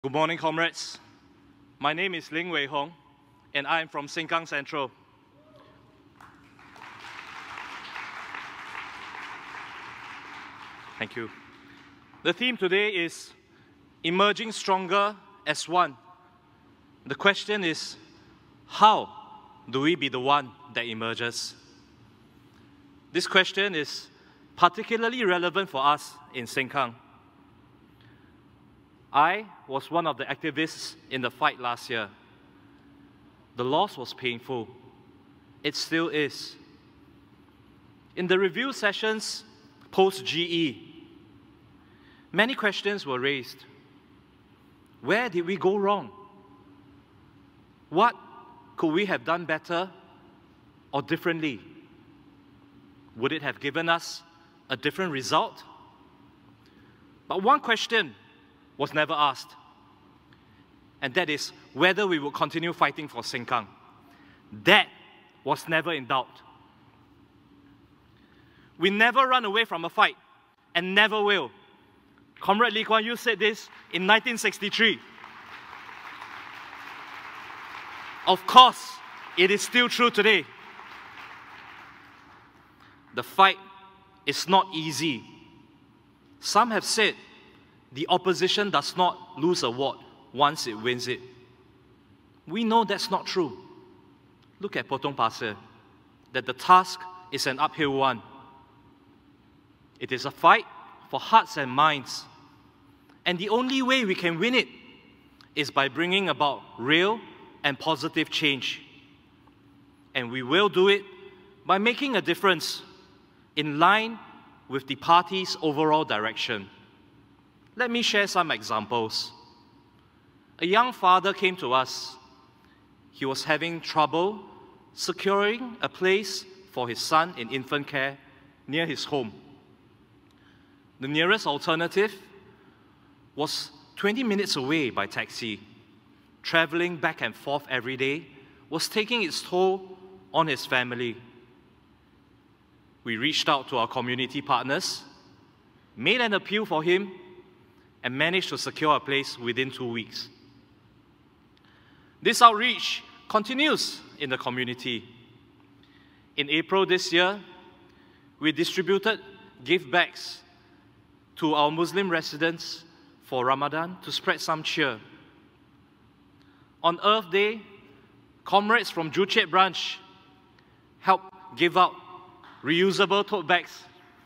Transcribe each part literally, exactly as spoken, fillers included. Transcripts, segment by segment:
Good morning, comrades. My name is Ling Wei Hong, and I am from Sengkang Central. Thank you. The theme today is emerging stronger as one. The question is, how do we be the one that emerges? This question is particularly relevant for us in Sengkang. I was one of the activists in the fight last year. The loss was painful. It still is. In the review sessions post-G E, many questions were raised. Where did we go wrong? What could we have done better or differently? Would it have given us a different result? But one question was never asked, and that is whether we would continue fighting for Sengkang. That was never in doubt. We never run away from a fight, and never will. Comrade Lee Kuan Yew said this in nineteen sixty-three. Of course, it is still true today. The fight is not easy. Some have said the opposition does not lose a ward once it wins it. We know that's not true. Look at Potong Pasir, that the task is an uphill one. It is a fight for hearts and minds. And the only way we can win it is by bringing about real and positive change. And we will do it by making a difference in line with the party's overall direction. Let me share some examples. A young father came to us. He was having trouble securing a place for his son in infant care near his home. The nearest alternative was twenty minutes away by taxi. Traveling back and forth every day was taking its toll on his family. We reached out to our community partners, made an appeal for him, and managed to secure a place within two weeks. This outreach continues in the community. In April this year, we distributed gift bags to our Muslim residents for Ramadan to spread some cheer. On Earth Day, comrades from Joo Chiat branch helped give out reusable tote bags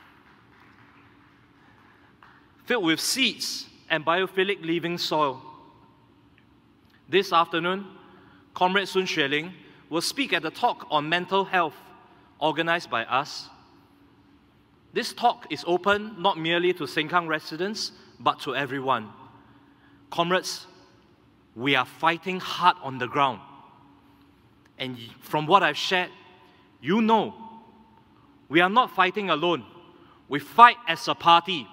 filled with seeds and biophilic living soil. This afternoon, Comrade Sun Xueling will speak at a talk on mental health organized by us. This talk is open not merely to Sengkang residents, but to everyone. Comrades, we are fighting hard on the ground. And from what I've shared, you know, we are not fighting alone. We fight as a party.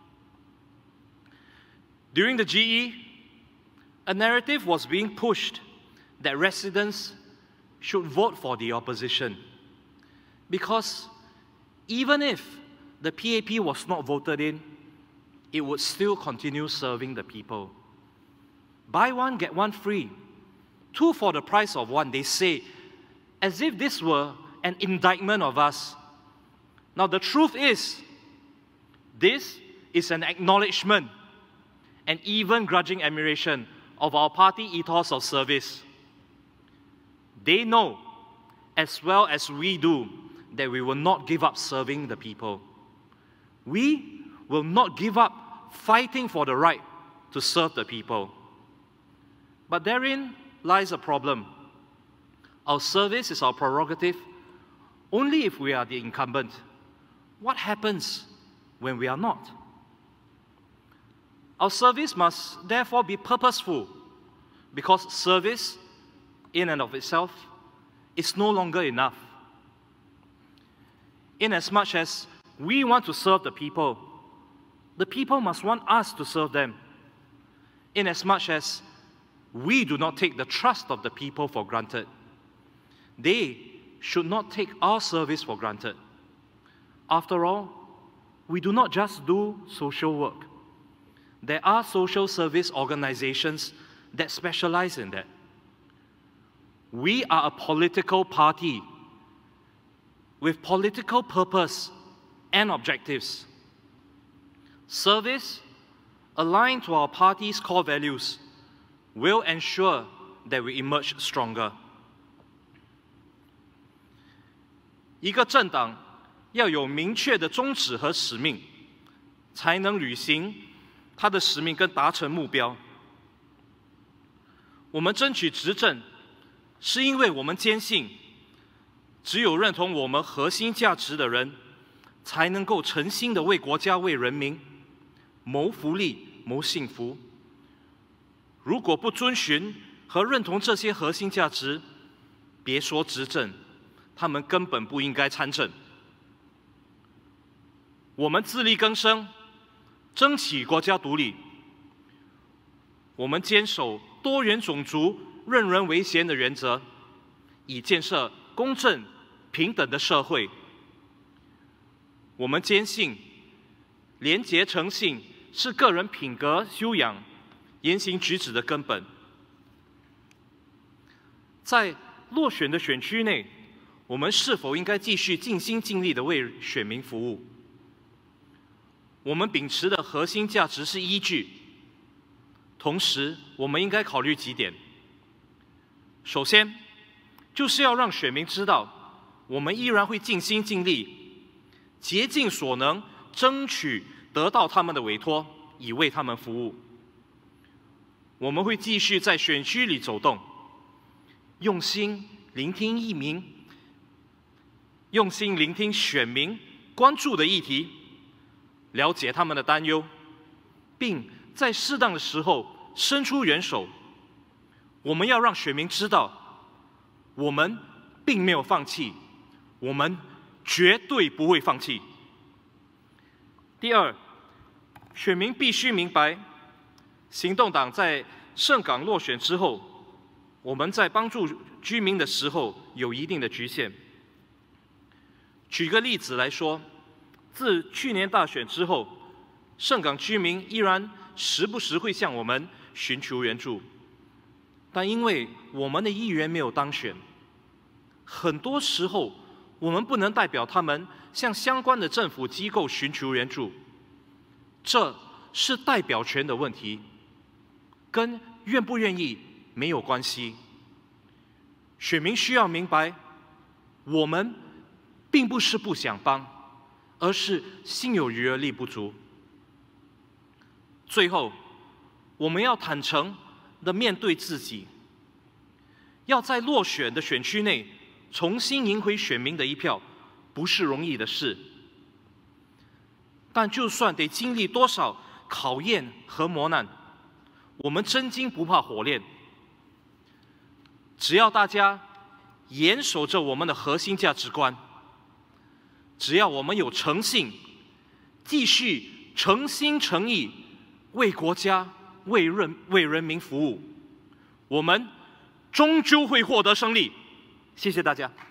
During the G E, a narrative was being pushed that residents should vote for the opposition, because even if the P A P was not voted in, it would still continue serving the people. Buy one, get one free. Two for the price of one, they say, as if this were an indictment of us. Now the truth is, this is an acknowledgement and even grudging admiration of our party ethos of service. They know, as well as we do, that we will not give up serving the people. We will not give up fighting for the right to serve the people. But therein lies a problem. Our service is our prerogative only if we are the incumbent. What happens when we are not? Our service must therefore be purposeful, because service in and of itself is no longer enough. Inasmuch as we want to serve the people, the people must want us to serve them. Inasmuch as we do not take the trust of the people for granted, they should not take our service for granted. After all, we do not just do social work. There are social service organizations that specialize in that. We are a political party with political purpose and objectives. Service, aligned to our party's core values, will ensure that we emerge stronger. 一个政党要有明确的宗旨和使命，才能履行它的使命跟达成目标。我们争取执政，是因为我们坚信，只有认同我们核心价值的人，才能够诚心的为国家、为人民谋福利、谋幸福。如果不遵循和认同这些核心价值，别说执政，他们根本不应该参政。我们自力更生，争取国家独立。我们坚守多元种族、任人唯贤的原则，以建设公正、平等的社会。我们坚信，廉洁诚信是个人品格修养、言行举止的根本。在落选的选区内，我们是否应该继续尽心尽力地为选民服务？我们秉持的核心价值是依据，同时我们应该考虑几点。首先，就是要让选民知道，我们依然会尽心尽力，竭尽所能，争取得到他们的委托，以为他们服务。我们会继续在选区里走动，用心聆听议民，用心聆听选民关注的议题，了解他们的担忧，并在适当的时候伸出援手。我们要让选民知道，我们并没有放弃，我们绝对不会放弃。第二，选民必须明白，行动党在盛港落选之后，我们在帮助居民的时候有一定的局限。举个例子来说，自去年大选之后，盛港居民依然时不时会向我们寻求援助，但因为我们的议员没有当选，很多时候我们不能代表他们向相关的政府机构寻求援助，这是代表权的问题，跟愿不愿意没有关系。选民需要明白，我们并不是不想帮，而是心有余而力不足。最后，我们要坦诚地面对自己，要在落选的选区内重新赢回选民的一票，不是容易的事。但就算得经历多少考验和磨难，我们真金不怕火炼。只要大家严守着我们的核心价值观，只要我们有诚信，继续诚心诚意为国家、为人、为人民服务，我们终究会获得胜利。谢谢大家。